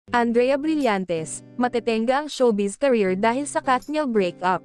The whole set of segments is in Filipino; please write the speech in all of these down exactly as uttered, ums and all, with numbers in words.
Andrea Brillantes, matetenga ang showbiz career dahil sa Katniel breakup.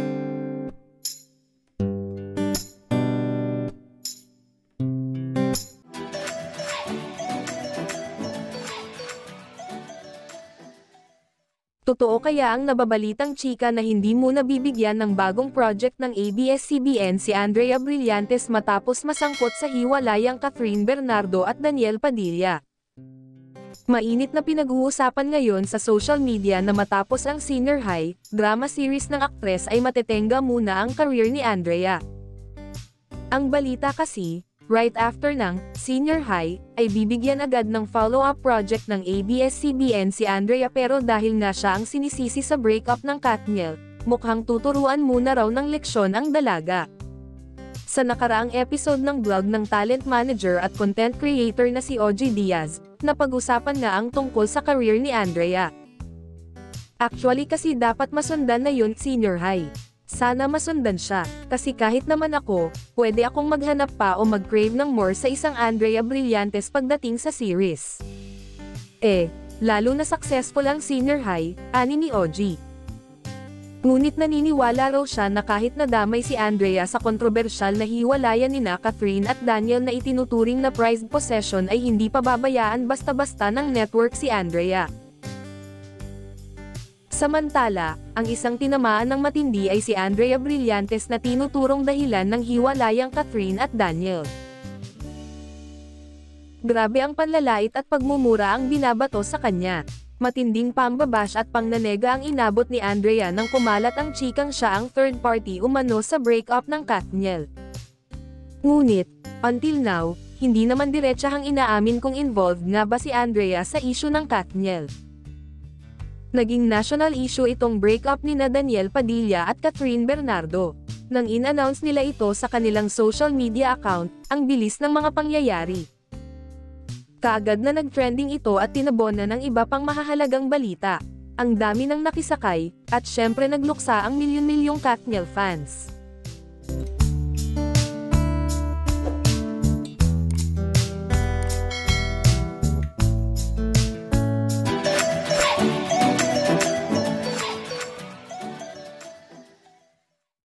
Totoo kaya ang nababalitang chika na hindi muna bibigyan ng bagong project ng A B S C B N si Andrea Brillantes matapos masangkot sa hiwalayang Kathryn Bernardo at Daniel Padilla? Mainit na pinag-uusapan ngayon sa social media na matapos ang senior high drama series ng aktres ay matetenga muna ang career ni Andrea. Ang balita kasi, right after ng senior high, ay bibigyan agad ng follow-up project ng A B S C B N si Andrea pero dahil nga siya ang sinisisi sa breakup ng Katniel, mukhang tuturuan muna raw ng leksyon ang dalaga. Sa nakaraang episode ng vlog ng talent manager at content creator na si O G Diaz, napag-usapan nga ang tungkol sa career ni Andrea. Actually kasi dapat masundan na yun senior high. Sana masundan siya, kasi kahit naman ako, pwede akong maghanap pa o mag-crave ng more sa isang Andrea Brillantes pagdating sa series. Eh, lalo na successful ang senior high, ani ni O G. Ngunit naniniwala raw siya na kahit nadamay si Andrea sa kontrobersyal na hiwalayan nina Kathryn at Daniel na itinuturing na prized possession ay hindi pababayaan basta-basta ng network si Andrea. Samantala, ang isang tinamaan ng matindi ay si Andrea Brillantes na tinuturong dahilan ng hiwalayang Kathryn at Daniel. Grabe ang panlalait at pagmumura ang binabato sa kanya. Matinding pambabash at pangnanega ang inabot ni Andrea nang kumalat ang chikang siya ang third party umano sa breakup ng Katniel. Ngunit, until now, hindi naman diretsahang inaamin kung involved nga ba si Andrea sa issue ng Katniel. Naging national issue itong breakup ni na Daniel Padilla at Kathryn Bernardo. Nang in-announce nila ito sa kanilang social media account, ang bilis ng mga pangyayari. Kaagad na nag-trending ito at tinabona ng iba pang mahahalagang balita. Ang dami ng nakisakay, at syempre nagluksa ang milyon-milyong Katniel fans.